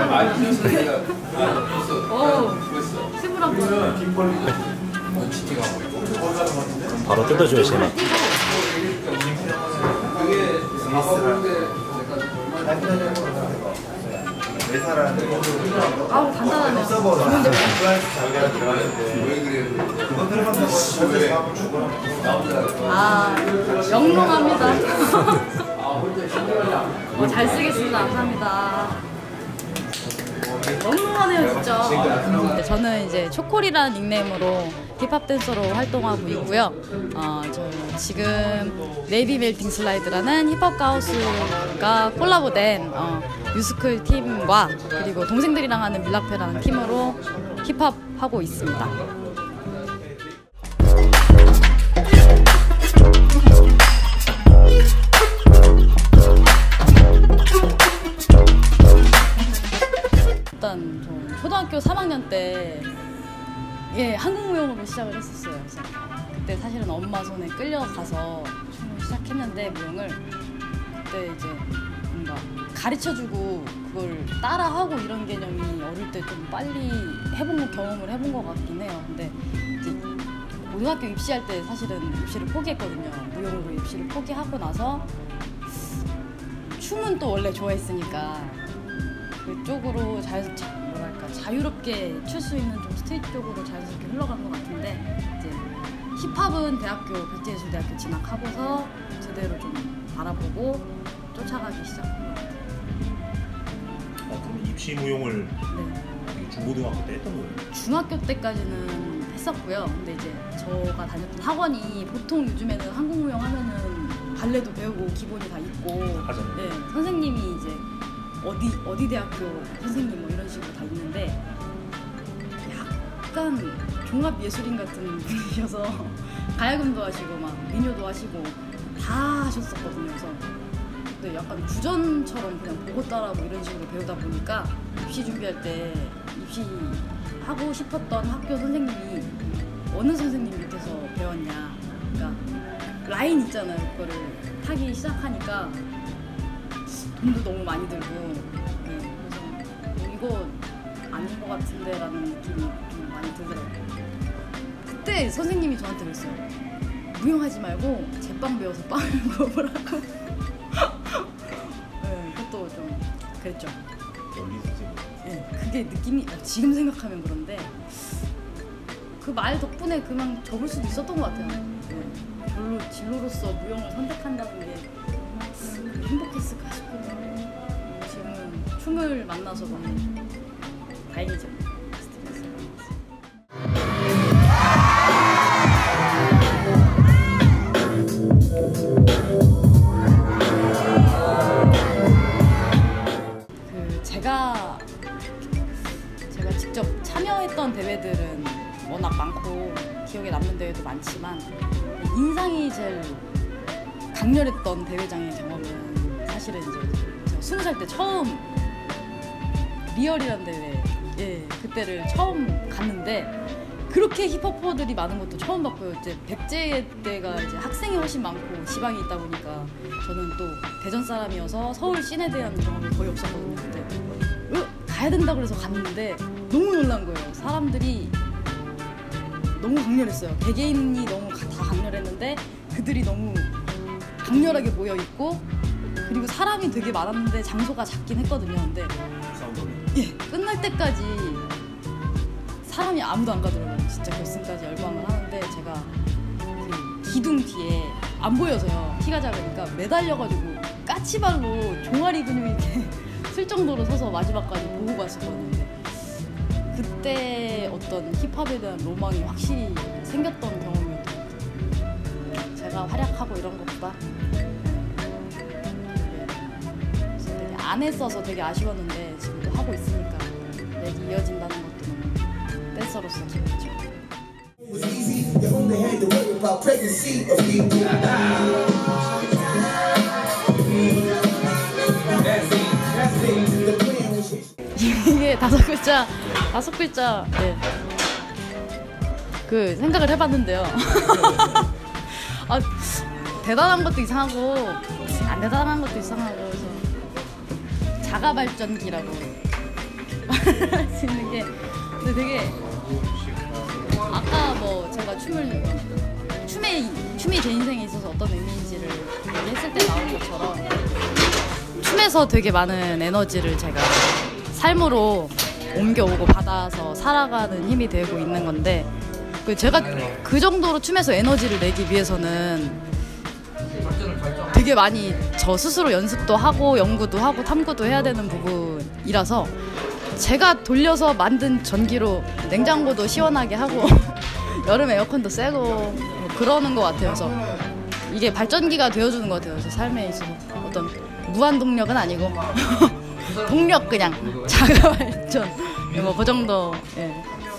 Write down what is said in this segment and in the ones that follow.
시부랑 바로 뜯어줘야 제맛. 아우 간단하네요. 좋은데 아 영롱합니다. 잘 쓰겠습니다. 감사합니다. 영롱하네요 진짜. 저는 이제 초콜이라는 닉네임으로 힙합 댄서로 활동하고 있고요. 저 지금 네이비 멜팅 슬라이드라는 힙합 가우스가 콜라보된 뮤스클 팀과 그리고 동생들이랑 하는 밀락페라는 팀으로 힙합 하고 있습니다. 일단 저 초등학교 3학년 때 한국무용으로 시작을 했었어요. 그래서 그때 사실은 엄마 손에 끌려가서 춤을 시작했는데 무용을 그때 이제 뭔가 가르쳐주고 그걸 따라하고 이런 개념이 어릴 때 좀 빨리 경험을 해본 것 같긴 해요. 근데 이제 고등학교 입시할 때 사실은 입시를 포기했거든요. 무용으로 입시를 포기하고 나서 춤은 또 원래 좋아했으니까 그쪽으로 자유롭게 출 수 있는 좀 스트리트 쪽으로 자연스럽게 흘러간 것 같은데 이제 힙합은 백제예술대학교 진학하고서 제대로 좀 알아보고 쫓아가기 시작한 것 같아요. 그럼 입시 무용을 중고등학교 때 했던 거예요? 중학교 때까지는 했었고요. 근데 이제 저가 다녔던 학원이 보통 요즘에는 한국무용 하면은 발레도 배우고 기본이 다 있고 하잖아요. 선생님이 이제 어디 대학교 선생님 뭐 이런 식으로 다 있는데 약간 종합 예술인 같은 분이셔서 가야금도 하시고 막 민요도 하시고 다 하셨었거든요. 그래서 근데 약간 구전처럼 그냥 보고 따라하고 이런 식으로 배우다 보니까 입시 준비할 때 입시하고 싶었던 학교 선생님이 어느 선생님 밑에서 배웠냐, 그러니까 라인 있잖아요. 그거를 타기 시작하니까 돈도 너무 많이 들고 그래서 이거 아닌 것 같은데 라는 느낌이 좀 많이 들더라고요. 그때 선생님이 저한테 그랬어요. 무용하지 말고 제빵 배워서 빵을 먹으라고. 그것도 좀 그랬죠. 연기 선생님. 그게 느낌이 지금 생각하면 그런데 그 말 덕분에 그만 접을 수도 있었던 것 같아요. 별로 진로로서 무용을 선택한다는 게 행복했을까 싶거든요. 지금은 춤을 만나서 너무 다행이죠. 제가 직접 참여했던 대회들은 워낙 많고 기억에 남는 대회도 많지만 인상이 제일 강렬했던 대회장의 경험은 사실은 이제 제가 20살 때 처음 리얼이라는 대회 그때를 처음 갔는데 그렇게 힙합퍼들이 많은 것도 처음 봤고요. 이제 백제 때가 이제 학생이 훨씬 많고 지방에 있다 보니까 저는 또 대전 사람이어서 서울 씬에 대한 경험이 거의 없었거든요. 그때 가야 된다고 해서 갔는데 너무 놀란 거예요. 사람들이 너무 강렬했어요. 개개인이 너무 다 강렬했는데 그들이 너무 강렬하게 모여있고 그리고 사람이 되게 많았는데 장소가 작긴 했거든요. 근데 끝날 때까지 사람이 아무도 안 가더라고요. 진짜 결승까지 열광을 하는데 제가 그 기둥 뒤에 안 보여서요. 키가 작으니까 매달려가지고 까치발로 종아리 근육이 이렇게 쓸 정도로 서서 마지막까지 보고 갔었거든요. 그때 어떤 힙합에 대한 로망이 확실히 생겼던 경험이었던 것 같아요. 제가 활약하고 이런 것보다 되게 안 했어서 되게 아쉬웠는데 지금도 하고 있으니까 맥이 이어진다는 것도 너무 댄서로서 기분이죠. 이게 다섯 글자 그 생각을 해봤는데요. 대단한 것도 이상하고 안 대단한 것도 이상하고 그래서 자가발전기라고 할 수 있는 게 근데 되게 아까 뭐 제가 춤이 제 인생에 있어서 어떤 의미인지를 얘기했을 때 나온 것처럼 춤에서 되게 많은 에너지를 제가 삶으로 옮겨오고 받아서 살아가는 힘이 되고 있는 건데 제가 그 정도로 춤에서 에너지를 내기 위해서는 되게 많이 저 스스로 연습도 하고 연구도 하고 탐구도 해야 되는 부분이라서 제가 돌려서 만든 전기로 냉장고도 시원하게 하고 여름 에어컨도 쐬고 뭐 그러는 것 같아요. 그래서 이게 발전기가 되어주는 것 같아요. 제 삶에 있어서 어떤 무한 동력은 아니고 동력 그냥 자가 발전 뭐 그 정도. 예.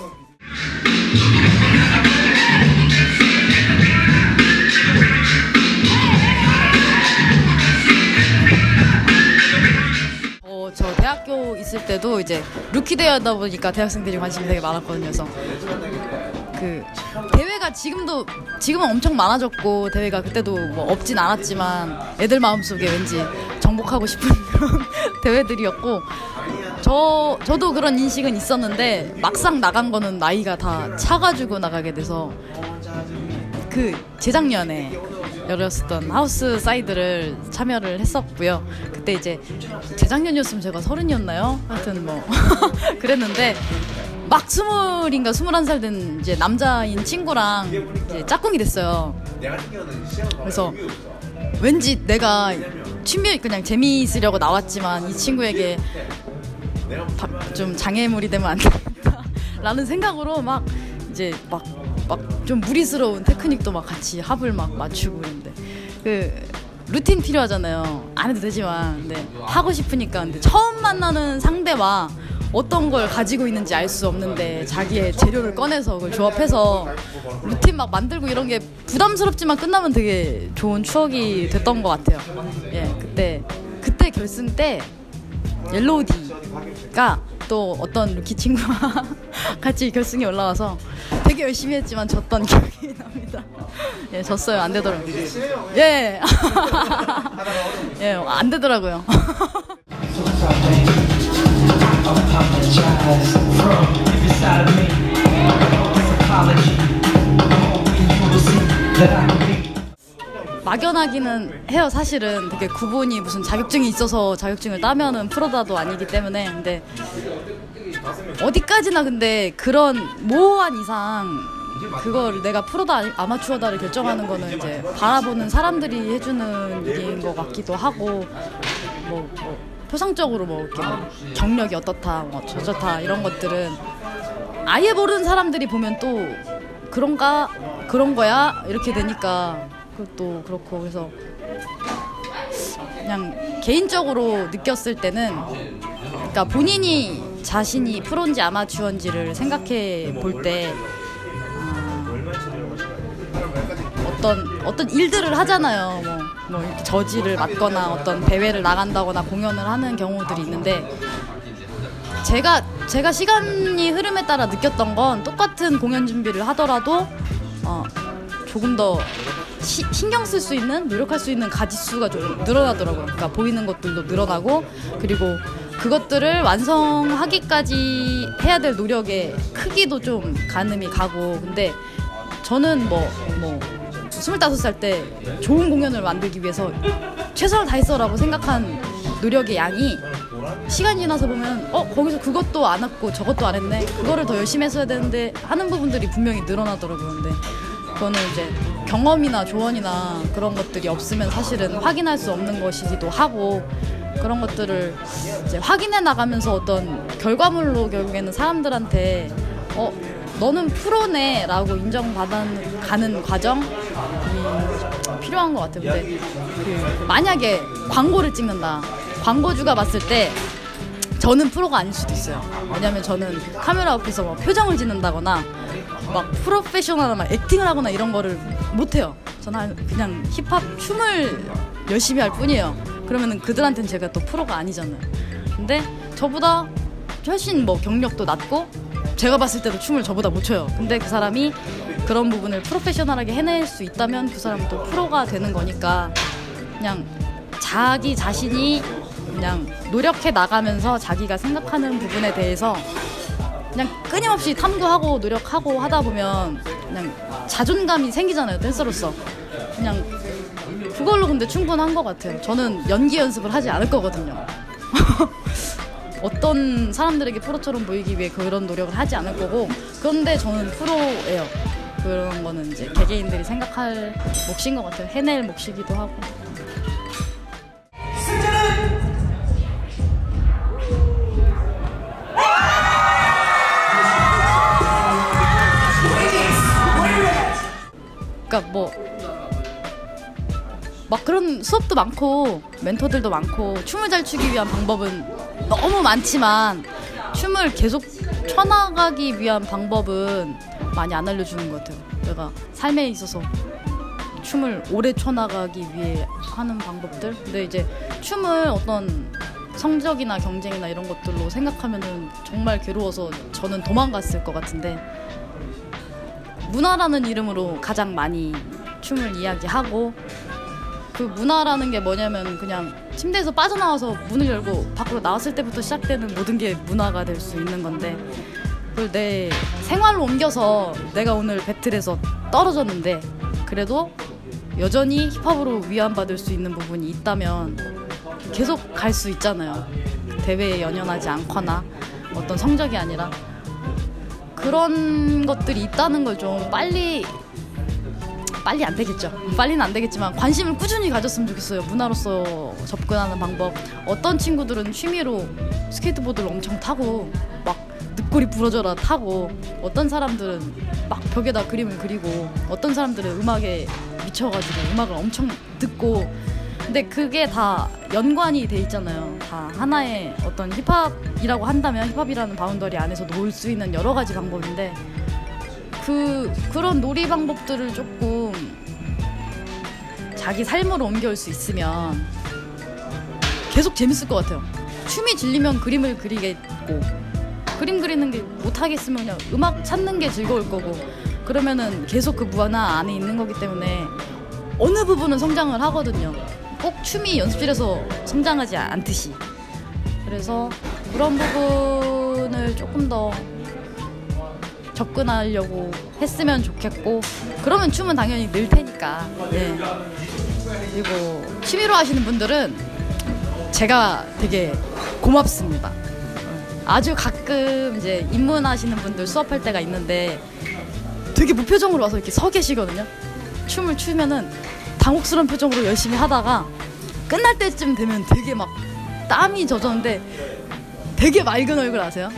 저 대학교 있을 때도 이제 루키 대회하다 보니까 대학생들이 관심이 되게 많았거든요. 그래서 그 대회가 지금은 엄청 많아졌고 대회가 그때도 뭐 없진 않았지만 애들 마음속에 왠지 정복하고 싶은 그런 대회들이었고 저도 그런 인식은 있었는데 막상 나간 거는 나이가 다 차가지고 나가게 돼서 그 재작년에 열렸었던 하우스 사이드를 참여를 했었고요. 그때 이제 재작년이었으면 제가 30이었나요? 하여튼 뭐 그랬는데 막 20인가 21살 된 이제 남자인 친구랑 이제 짝꿍이 됐어요. 그래서 왠지 내가 취미 그냥 재미있으려고 나왔지만 이 친구에게 좀 장애물이 되면 안 되겠다 라는 생각으로 막 이제 막 좀 무리스러운 테크닉도 막 같이 합을 막 맞추고 그랬는데 그 루틴 필요하잖아요. 안 해도 되지만 근데 하고 싶으니까. 근데 처음 만나는 상대와 어떤 걸 가지고 있는지 알 수 없는데 자기의 재료를 꺼내서 그걸 조합해서 루틴 막 만들고 이런 게 부담스럽지만 끝나면 되게 좋은 추억이 됐던 것 같아요. 예, 그때 결승 때 옐로우디가 또 어떤 루키 친구와 같이 결승에 올라와서 되게 열심히 했지만 졌던 기억이 납니다. 예, 졌어요. 안 되더라고요. 예. 예, 안 되더라고요. 막연하기는 해요. 사실은 되게 구분이 무슨 자격증이 있어서 자격증을 따면은 프로다도 아니기 때문에. 근데 어디까지나 근데 그런 모호한 이상 그걸 내가 프로다 아마추어다를 결정하는 거는 이제 바라보는 사람들이 해주는 일인 것 같기도 하고 뭐 표상적으로 뭐 이렇게 뭐 경력이 어떻다 뭐 저렇다 이런 것들은 아예 모르는 사람들이 보면 또 그런 거야 이렇게 되니까 그것도 그렇고. 그래서 그냥 개인적으로 느꼈을 때는 그러니까 본인이 자신이 프로인지 아마추어인지를 생각해 볼 때 어떤 일들을 하잖아요. 뭐 저지를 맞거나 어떤 대회를 나간다거나 공연을 하는 경우들이 있는데 제가 시간이 흐름에 따라 느꼈던 건 똑같은 공연 준비를 하더라도 조금 더 신경 쓸 수 있는, 노력할 수 있는 가지수가 좀 늘어나더라고요. 그러니까 보이는 것들도 늘어나고 그리고 그것들을 완성하기까지 해야 될 노력의 크기도 좀 가늠이 가고. 근데 저는 뭐 25살 때 좋은 공연을 만들기 위해서 최선을 다했어라고 생각한 노력의 양이 시간이 지나서 보면 거기서 그것도 안 했고 저것도 안 했네, 그거를 더 열심히 했어야 되는데 하는 부분들이 분명히 늘어나더라고요. 근데 그거는 이제 경험이나 조언이나 그런 것들이 없으면 사실은 확인할 수 없는 것이기도 하고, 그런 것들을 이제 확인해 나가면서 어떤 결과물로 결국에는 사람들한테 너는 프로네 라고 인정받아가는 과정이 필요한 것 같아요. 근데 만약에 광고를 찍는다, 광고주가 봤을 때 저는 프로가 아닐 수도 있어요. 왜냐면 저는 카메라 앞에서 막 표정을 짓는다거나 막 프로페셔널한 막 액팅을 하거나 이런 거를 못해요. 저는 그냥 힙합 춤을 열심히 할 뿐이에요. 그러면은 그들한테는 제가 또 프로가 아니잖아요. 근데 저보다 훨씬 뭐 경력도 낮고 제가 봤을 때도 춤을 저보다 못 춰요. 근데 그 사람이 그런 부분을 프로페셔널하게 해낼 수 있다면 그 사람은 또 프로가 되는 거니까, 그냥 자기 자신이 그냥 노력해 나가면서 자기가 생각하는 부분에 대해서 그냥 끊임없이 탐구하고 노력하고 하다 보면 그냥 자존감이 생기잖아요, 댄서로서. 그냥 그걸로 근데 충분한 것 같아요. 저는 연기 연습을 하지 않을 거거든요. 어떤 사람들에게 프로처럼 보이기 위해 그런 노력을 하지 않을 거고, 그런데 저는 프로예요. 그런 거는 이제 개개인들이 생각할 몫인 것 같아요. 해낼 몫이기도 하고. 그러니까 뭐 막 그런 수업도 많고 멘토들도 많고 춤을 잘 추기 위한 방법은 너무 많지만 춤을 계속 춰나가기 위한 방법은 많이 안 알려주는 것 같아요. 내가 삶에 있어서 춤을 오래 춰나가기 위해 하는 방법들. 근데 이제 춤을 어떤 성적이나 경쟁이나 이런 것들로 생각하면은 정말 괴로워서 저는 도망갔을 것 같은데, 문화라는 이름으로 가장 많이 춤을 이야기하고, 그 문화라는 게 뭐냐면 그냥 침대에서 빠져나와서 문을 열고 밖으로 나왔을 때부터 시작되는 모든 게 문화가 될 수 있는 건데, 그걸 내 생활로 옮겨서 내가 오늘 배틀에서 떨어졌는데 그래도 여전히 힙합으로 위안받을 수 있는 부분이 있다면 계속 갈 수 있잖아요. 대회에 연연하지 않거나 어떤 성적이 아니라. 그런 것들이 있다는 걸 좀 빨리 안 되겠죠. 빨리는 안 되겠지만 관심을 꾸준히 가졌으면 좋겠어요. 문화로서 접근하는 방법. 어떤 친구들은 취미로 스케이트보드를 엄청 타고 막 늑골이 부러져라 타고, 어떤 사람들은 막 벽에다 그림을 그리고, 어떤 사람들은 음악에 미쳐가지고 음악을 엄청 듣고. 근데 그게 다 연관이 돼 있잖아요. 다 하나의 어떤 힙합이라고 한다면 힙합이라는 바운더리 안에서 놓을 수 있는 여러 가지 방법인데, 그런 놀이 방법들을 조금 자기 삶으로 옮겨올 수 있으면 계속 재밌을 것 같아요. 춤이 질리면 그림을 그리겠고, 그림 그리는 게 못하겠으면 그냥 음악 찾는 게 즐거울 거고, 그러면은 계속 그 문화 안에 있는 거기 때문에 어느 부분은 성장을 하거든요. 꼭 춤이 연습실에서 성장하지 않듯이. 그래서 그런 부분을 조금 더 접근하려고 했으면 좋겠고, 그러면 춤은 당연히 늘 테니까. 네. 그리고 취미로 하시는 분들은 제가 되게 고맙습니다. 아주 가끔 이제 입문하시는 분들 수업할 때가 있는데 되게 무표정으로 와서 이렇게 서 계시거든요. 춤을 추면은 당혹스러운 표정으로 열심히 하다가 끝날 때쯤 되면 되게 막 땀이 젖었는데 되게 맑은 얼굴 아세요?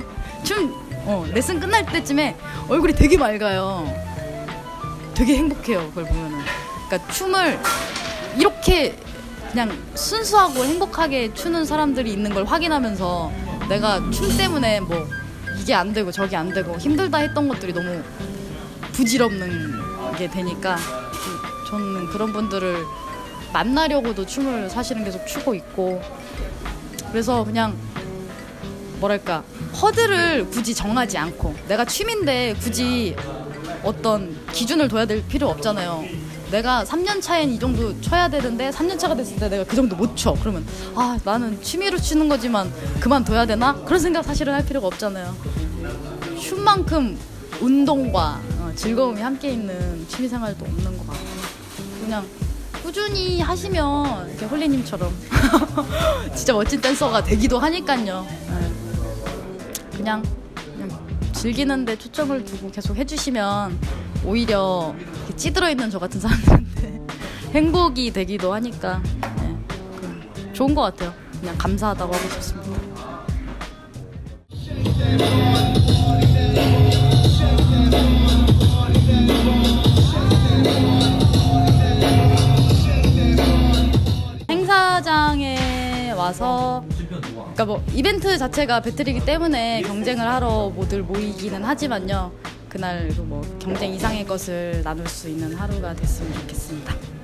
레슨 끝날 때쯤에 얼굴이 되게 맑아요. 되게 행복해요, 그걸 보면은. 그러니까 춤을 이렇게 그냥 순수하고 행복하게 추는 사람들이 있는 걸 확인하면서 내가 춤 때문에 뭐 이게 안 되고 저게 안 되고 힘들다 했던 것들이 너무 부질없는 게 되니까, 저는 그런 분들을 만나려고도 춤을 사실은 계속 추고 있고, 그래서 그냥 뭐랄까, 허들을 굳이 정하지 않고, 내가 취미인데 굳이 어떤 기준을 둬야 될 필요 없잖아요. 내가 3년 차엔 이 정도 쳐야 되는데 3년 차가 됐을 때 내가 그 정도 못 쳐. 그러면 나는 취미로 추는 거지만 그만둬야 되나? 그런 생각 사실은 할 필요가 없잖아요. 춤만큼 운동과 즐거움이 함께 있는 취미생활도 없는 것 같고, 그냥 꾸준히 하시면 이렇게 홀리님처럼 진짜 멋진 댄서가 되기도 하니까요. 그냥 즐기는데 초점을 두고 계속 해주시면 오히려 이렇게 찌들어 있는 저 같은 사람들한테 행복이 되기도 하니까, 좋은 것 같아요. 그냥 감사하다고 하고 싶습니다. 행사장에 와서, 그러니까 뭐 이벤트 자체가 배틀이기 때문에 경쟁을 하러 모두 모이기는 하지만요, 그날 뭐 경쟁 이상의 것을 나눌 수 있는 하루가 됐으면 좋겠습니다.